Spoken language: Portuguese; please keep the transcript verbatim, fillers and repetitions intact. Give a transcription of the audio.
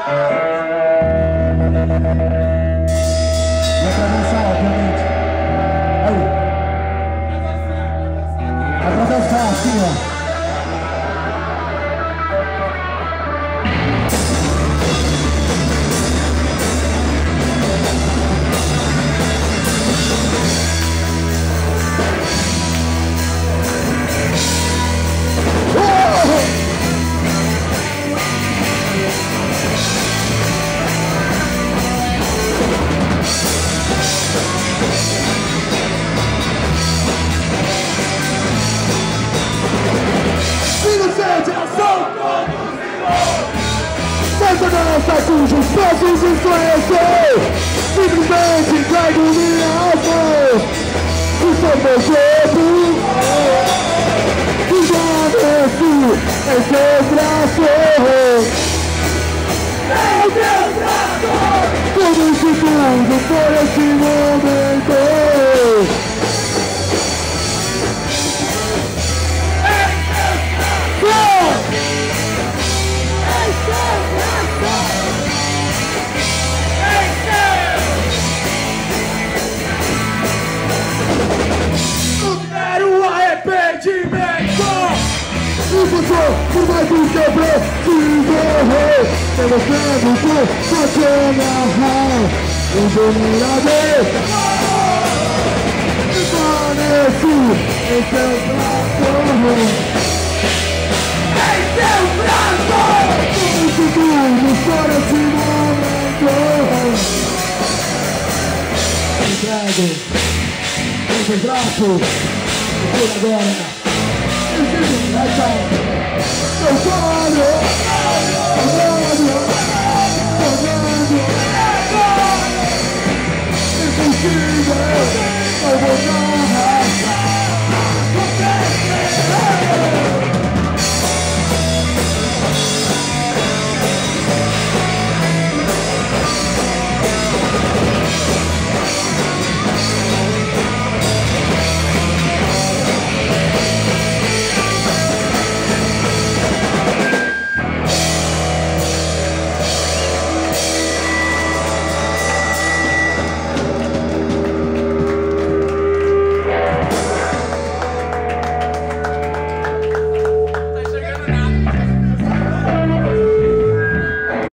Vai pra dançar, obviamente. Aí. Vai pra dançar, assim, ó. Essa dança cujos passos desconheceu, simplesmente entrego minha alma e sou meu corpo. Desvaneci em seus braços, em meus braços. Tudo isso tudo por esse momento. Por mais que seu preciso demonstrando que pode amarrar o dominador. Permaneci em seu braço, em seu braço. Tudo tudo por esse momento. Entrego em seus braços. Por agora. Eu sonho.